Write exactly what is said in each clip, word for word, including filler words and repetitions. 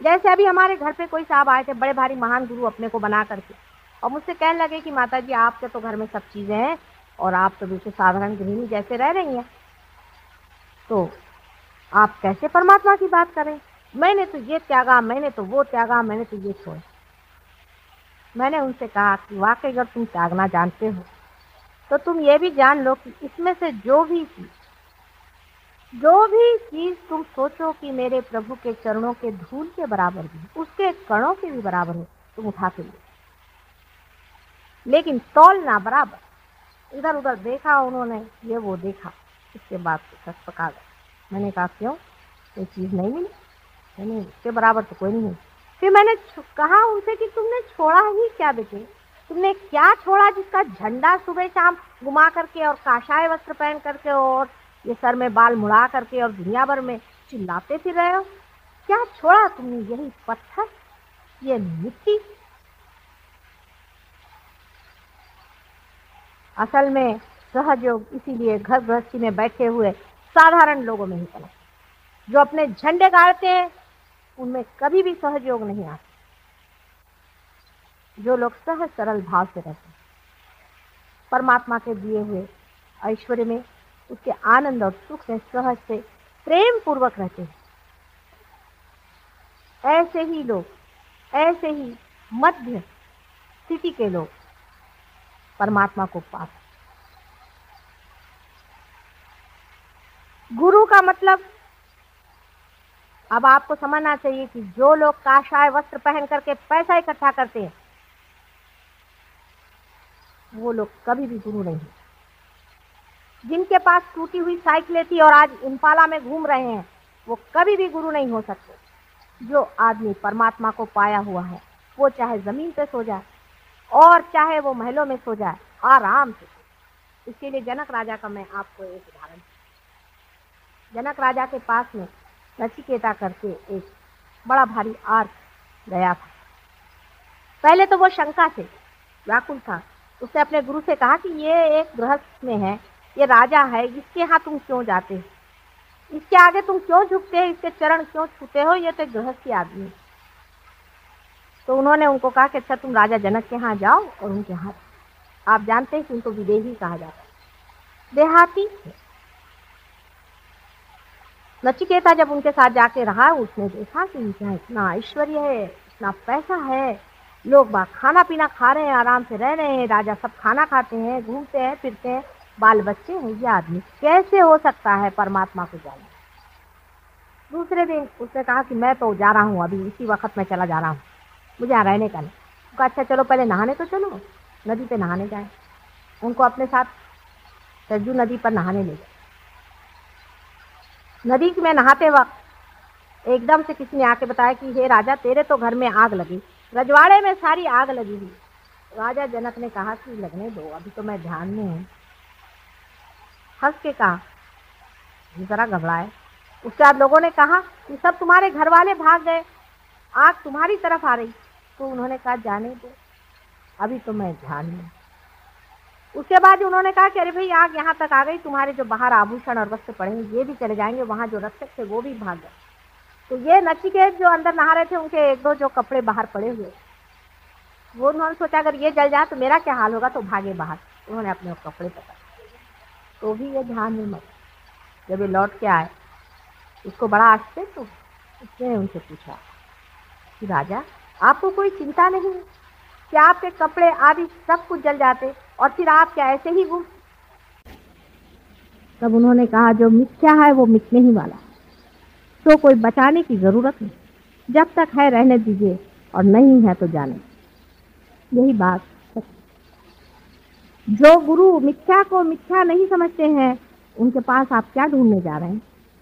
जैसे अभी हमारे घर पे कोई साहब आए थे, बड़े भारी महान गुरु अपने को बना करके, और मुझसे कहने लगे कि माता जी आपके तो घर में सब चीजें हैं और आप तो बिल्कुल साधारण गृहिणी जैसे रह रही हैं, तो आप कैसे परमात्मा की बात करें? मैंने तो ये त्यागा, मैंने तो वो त्यागा, मैंने तो ये छोड़ा। मैंने उनसे कहा कि वाकई अगर तुम त्यागना जानते हो तो तुम ये भी जान लो कि इसमें से जो भी चीज जो भी चीज तुम सोचो कि मेरे प्रभु के चरणों के धूल के बराबर भी, उसके कणों के भी बराबर है, तुम उठा के लो, लेकिन तौलना बराबर। इधर उधर देखा उन्होंने, ये वो देखा, इसके बाद तो सच पका गए। मैंने कहा क्यों, कोई चीज नहीं मिली? नहीं, उसके बराबर तो कोई नहीं। फिर मैंने कहा उनसे कि तुमने छोड़ा ही क्या बेटे, तुमने क्या छोड़ा जिसका झंडा सुबह शाम घुमा करके और काशाय वस्त्र पहन करके और ये सर में बाल मुड़ा करके और दुनिया भर में चिल्लाते फिर रहे हो? क्या छोड़ा तुमने? यही पत्थर, ये मिट्टी। असल में सहयोग इसीलिए घर गृहस्थी में बैठे हुए साधारण लोगों में ही पड़ा। जो अपने झंडे गाड़ते हैं उनमें कभी भी सहयोग नहीं आता। जो लोग सहज सरल भाव से रहते हैं, परमात्मा के दिए हुए ऐश्वर्य में, उसके आनंद और सुख में सहज से प्रेम पूर्वक रहते हैं, ऐसे ही लोग, ऐसे ही मध्य स्थिति के लोग परमात्मा को पाते। गुरु का मतलब अब आपको समझना चाहिए कि जो लोग काशाय वस्त्र पहन करके पैसा इकट्ठा करते हैं वो लोग कभी भी गुरु नहीं। जिनके पास टूटी हुई साइकिलें थी और आज इम्पाला में घूम रहे हैं वो कभी भी गुरु नहीं हो सकते। जो आदमी परमात्मा को पाया हुआ है वो चाहे जमीन पे सो जाए और चाहे वो महलों में सो जाए, आराम से। इसके लिए जनक राजा का मैं आपको एक उदाहरण, जनक राजा के पास में नचिकेता करके एक बड़ा भारी आर्क गया था। पहले तो वो शंका से व्याकुल था। उसने अपने गुरु से कहा कि ये एक गृहस्थ में है, ये राजा है, इसके यहाँ तुम क्यों जाते हो, इसके आगे तुम क्यों झुकते हो, इसके चरण क्यों छूते हो, ये तो गृहस्थी आदमी है। तो उन्होंने उनको कहा कि अच्छा तुम राजा जनक के यहाँ जाओ और उनके यहाँ, आप जानते हैं कि उनको विदेही कहा जाता है, देहाती। नचिकेता जब उनके साथ जाके रहा, उसने देखा कि उनके यहाँ इतना ऐश्वर्य है, इतना पैसा है, लोग बाग खाना पीना खा रहे हैं, आराम से रह रहे हैं, राजा सब खाना खाते हैं, घूमते हैं फिरते हैं, बाल बच्चे हैं, ये आदमी कैसे हो सकता है परमात्मा को जाने? दूसरे दिन उसने कहा कि मैं तो जा रहा हूँ, अभी इसी वक्त मैं चला जा रहा हूँ, मुझे यहाँ रहने का नहीं। कहा अच्छा चलो पहले नहाने तो चलो, नदी पे नहाने जाए। उनको अपने साथ सरजू नदी पर नहाने ले गए। नदी में नहाते वक्त एकदम से किसी ने आके बताया कि हे राजा तेरे तो घर में आग लगी, रजवाड़े में सारी आग लगी हुई। राजा जनक ने कहा कि लगने दो, अभी तो मैं ध्यान में हूँ। हंस के कहा, जरा घबराए। उसके बाद लोगों ने कहा कि सब तुम्हारे घर वाले भाग गए, आग तुम्हारी तरफ आ रही। तो उन्होंने कहा जाने दो, अभी तो मैं ध्यान में। उसके बाद उन्होंने कहा कि अरे भाई आग यहाँ तक आ गई, तुम्हारे जो बाहर आभूषण और वस्त्र पड़े हैं ये भी चले जाएंगे, वहां जो रक्षक थे वो भी भाग गए। तो ये नचिकेत जो अंदर नहा रहे थे उनके एक दो जो कपड़े बाहर पड़े हुए, वो उन्होंने सोचा अगर ये जल जाए तो मेरा क्या हाल होगा, तो भागे बाहर। उन्होंने अपने कपड़े पकड़, तो भी ये ध्यान में मत। जब ये लौट के आए उसको बड़ा आश्चर्य, तो उसने उनसे पूछा कि राजा आपको कोई चिंता नहीं कि आपके कपड़े आदि सब कुछ जल जाते और फिर आप क्या ऐसे ही घूम? तब उन्होंने कहा जो मिथ्या है वो मिटने ही वाला, तो कोई बचाने की जरूरत नहीं, जब तक है रहने दीजिए और नहीं है तो जाने। यही बात है। जो गुरु मिथ्या को मिथ्या नहीं समझते हैं उनके पास आप क्या ढूंढने जा रहे हैं?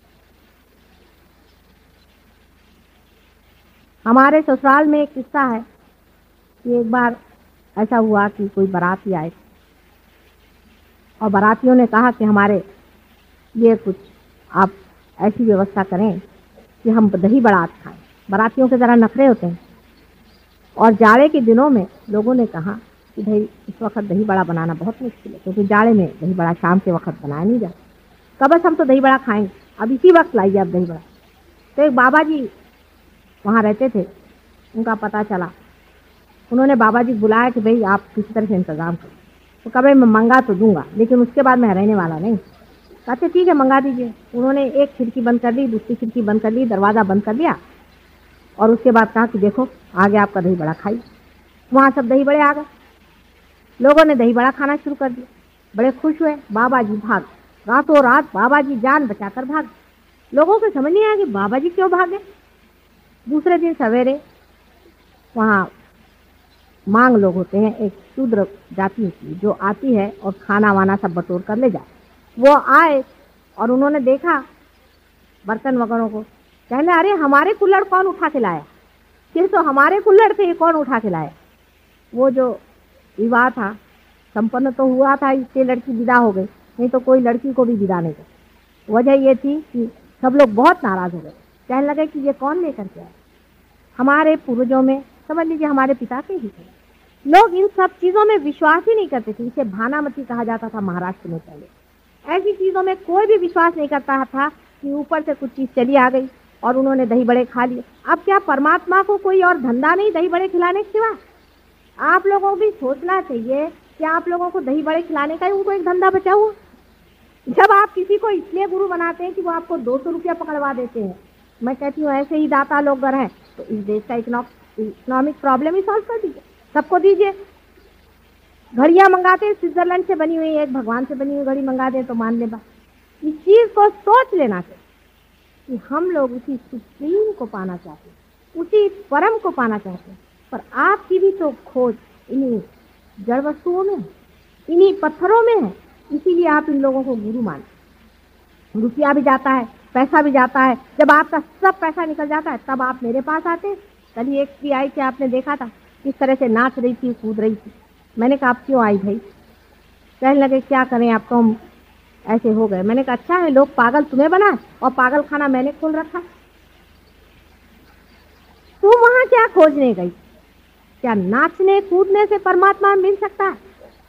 हमारे ससुराल में एक किस्सा है कि एक बार ऐसा हुआ कि कोई बाराती आए और बारातियों ने कहा कि हमारे ये कुछ आप ऐसी व्यवस्था करें कि हम दही बारात खाएं। बारातियों के ज़रा नखरे होते हैं और जाड़े के दिनों में लोगों ने कहा कि भाई इस वक्त दही बड़ा बनाना बहुत मुश्किल है, क्योंकि जाड़े में दही बड़ा शाम के वक्त बनाया नहीं जाता। कब बस हम तो दही बड़ा खाएंगे, अब इसी वक्त लाइए आप दही बड़ा। तो एक बाबा जी वहाँ रहते थे, उनका पता चला। उन्होंने बाबा जी बुलाया कि भाई आप किसी तरह से इंतज़ाम करो। तो कभी मैं मंगा तो दूंगा, लेकिन उसके बाद मैं रहने वाला नहीं। कहते ठीक है मंगा दीजिए। उन्होंने एक खिड़की बंद कर ली, दूसरी खिड़की बंद कर ली, दरवाज़ा बंद कर दिया और उसके बाद कहा कि देखो आगे आपका दही बड़ा खाई। वहाँ सब दही बड़े आ गए, लोगों ने दही बड़ा खाना शुरू कर दिया, बड़े खुश हुए। बाबा जी भाग, रातों रात बाबा जी जान बचाकर भाग। लोगों को समझ नहीं आया कि बाबा जी क्यों भागे। दूसरे दिन सवेरे वहाँ मांग लोग होते हैं, एक शूद्र जाति होती है जो आती है और खाना वाना सब बटोर कर ले जाए। वो आए और उन्होंने देखा बर्तन वगैरह को, कहने अरे हमारे कुल्हड़ कौन उठा के लाया, फिर तो हमारे कुल्हड़ थे, ये कौन उठा के लाया। वो जो विवाह था संपन्न तो हुआ था, इससे लड़की विदा हो गई, नहीं तो कोई लड़की को भी विदा नहीं कर। वजह ये थी कि सब लोग बहुत नाराज हो गए, कहने लगे कि ये कौन लेकर के आए। हमारे पूर्वजों में समझ लीजिए हमारे पिता के ही थे, लोग इन सब चीज़ों में विश्वास ही नहीं करते थे। इसे भानामती कहा जाता था महाराष्ट्र में। पहले ऐसी चीज़ों में कोई भी विश्वास नहीं करता था कि ऊपर से कुछ चीज़ चली आ गई और उन्होंने दही बड़े खा लिए। अब क्या परमात्मा को कोई और धंधा नहीं दही बड़े खिलाने के सिवा? आप लोगों को भी सोचना चाहिए कि आप लोगों को दही बड़े खिलाने का ही उनको एक धंधा बचा हुआ। जब आप किसी को इसलिए गुरु बनाते हैं कि वो आपको दो सौ रुपया पकड़वा देते हैं, मैं कहती हूँ ऐसे ही दाता लोग अगर हैं तो इस देश का इकोनॉमिक प्रॉब्लम ही सॉल्व कर दीजिए, सबको दीजिए। घड़ियाँ मंगाते हैं स्विट्जरलैंड से बनी हुई, एक भगवान से बनी हुई घड़ी मंगा दें तो मान ले बात। इस चीज़ को सोच लेना चाहिए कि हम लोग उसी सुप्रीम को पाना चाहते हैं, उसी परम को पाना चाहते हैं। पर आपकी भी तो खोज इन्हीं जड़ वस्तुओं में है, इन्हीं पत्थरों में है, इसीलिए आप इन लोगों को गुरु मानते। रुपया भी जाता है, पैसा भी जाता है, जब आपका सब पैसा निकल जाता है तब आप मेरे पास आते हैं। कल ही एक भी आई थी, आपने देखा था किस तरह से नाच रही थी, कूद रही थी। मैंने कहा आप क्यों आई भाई? कहने लगे क्या करें आपको, हम ऐसे हो गए। मैंने कहा अच्छा है, लोग पागल तुम्हें बनाए और पागल खाना मैंने खोल रखा। तुम वहां क्या खोजने गई? क्या नाचने कूदने से परमात्मा मिल सकता है?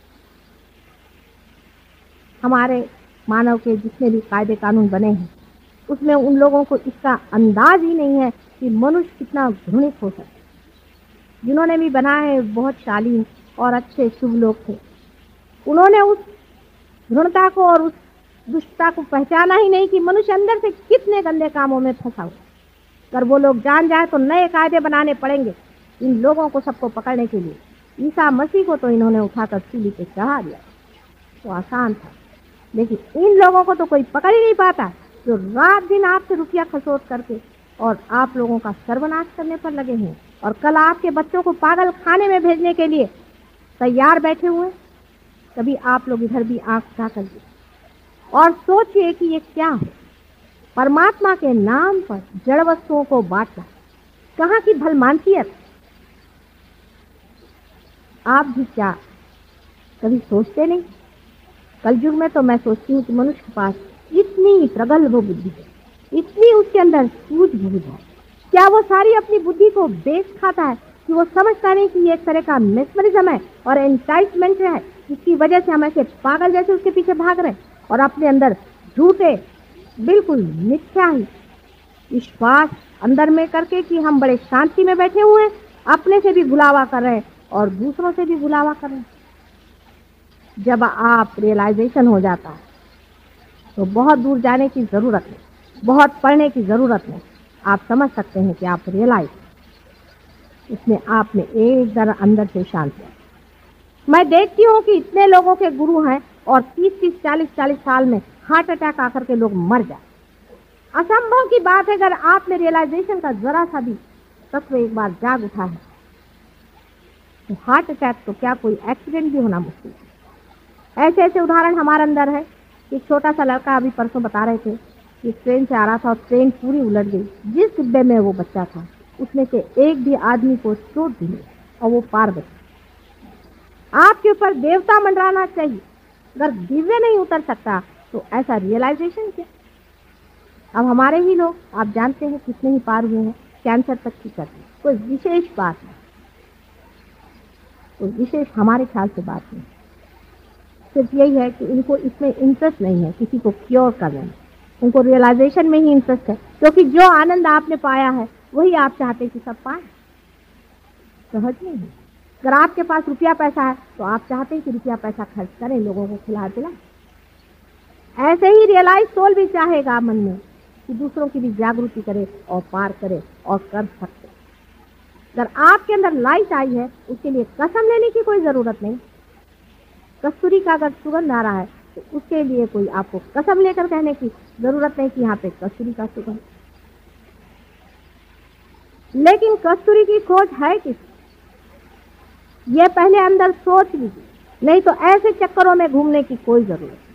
हमारे मानव के जितने भी कायदे कानून बने हैं उसमें उन लोगों को इसका अंदाज ही नहीं है कि मनुष्य कितना घृणित हो सकता है। जिन्होंने भी बनाए बहुत शालीन और अच्छे शुभ लोग थे, उन्होंने उस घृणता को और उस दुष्टता को पहचाना ही नहीं कि मनुष्य अंदर से कितने गंदे कामों में फंसा हुआ। अगर वो लोग जान जाए तो नए कायदे बनाने पड़ेंगे इन लोगों को सबको पकड़ने के लिए। ईसा मसीह को तो इन्होंने उठाकर सूली पे चढ़ा दिया, तो आसान था, लेकिन इन लोगों को तो कोई पकड़ ही नहीं पाता, जो रात दिन आपसे रुपया खसोट करके और आप लोगों का सर्वनाश करने पर लगे हैं और कल आपके बच्चों को पागल खाने में भेजने के लिए तैयार बैठे हुए। कभी आप लोग इधर भी आंख उठा कर और सोचिए कि ये क्या है। परमात्मा के नाम पर जड़ वस्तुओं को बांटना कहाँ की भलमानसियत। आप भी क्या कभी सोचते नहीं? कलयुग में तो मैं सोचती हूँ कि मनुष्य के पास इतनी प्रगल्भ बुद्धि है, इतनी उसके अंदर सूझबूझ है, क्या वो सारी अपनी बुद्धि को बेच खाता है कि वो समझता नहीं कि ये एक तरह का मेस्मरिज्म है और एंटाइटमेंट है, जिसकी वजह से हम ऐसे पागल जैसे उसके पीछे भाग रहे हैं और अपने अंदर झूठे बिल्कुल मिथ्या ही विश्वास अंदर में करके कि हम बड़े शांति में बैठे हुए हैं, अपने से भी भुलावा कर रहे हैं और दूसरों से भी भुलावा कर रहे हैं। जब आप रियलाइजेशन हो जाता है तो बहुत दूर जाने की ज़रूरत नहीं, बहुत पढ़ने की ज़रूरत नहीं, आप समझ सकते हैं कि आप रियलाइज इसमें आप में एक जरा अंदर से शांति है। मैं देखती हूँ कि इतने लोगों के गुरु हैं और तीस तीस चालीस चालीस साल में हार्ट अटैक आकर के लोग मर जाए। असंभव की बात है। अगर आप में रियलाइजेशन का जरा सा भी तत्व एक बार जाग उठा है तो हार्ट अटैक तो क्या कोई एक्सीडेंट भी होना मुश्किल है। ऐसे ऐसे उदाहरण हमारे अंदर है। एक छोटा सा लड़का अभी परसों बता रहे थे कि ट्रेन से आ रहा था और ट्रेन पूरी उलट गई। जिस डिब्बे में वो बच्चा था उसमें से एक भी आदमी को चोट दी और वो पार बचा। आपके ऊपर देवता मंडराना चाहिए। अगर दिव्य नहीं उतर सकता तो ऐसा रियलाइजेशन क्या। अब हमारे ही लोग आप जानते हैं कितने ही पार हुए हैं, कैंसर तक की करते। कोई विशेष बात नहीं, कोई विशेष हमारे ख्याल से बात नहीं। सिर्फ यही है कि इनको इसमें इंटरेस्ट नहीं है किसी को क्योर करने में, उनको रियलाइजेशन में ही इंटरेस्ट है। क्योंकि जो आनंद आपने पाया है वही आप चाहते कि सब पाए? सहज नहीं है। अगर आपके पास रुपया पैसा है तो आप चाहते हैं कि रुपया पैसा खर्च करें, लोगों को खिला पिलाएं। ऐसे ही रियलाइज सोल भी चाहेगा मन में कि दूसरों की भी जागृति करे और पार करे और कर सकते। अगर आपके अंदर लाइट आई है, उसके लिए कसम लेने की कोई जरूरत नहीं। कस्तूरी का अगर सुगंध आ रहा है तो उसके लिए कोई आपको कसम लेकर कहने की जरूरत नहीं कि यहाँ पे कस्तूरी का सुगंध। लेकिन कस्तूरी की खोज है किस, ये पहले अंदर सोच लीजिए, नहीं तो ऐसे चक्करों में घूमने की कोई जरूरत नहीं।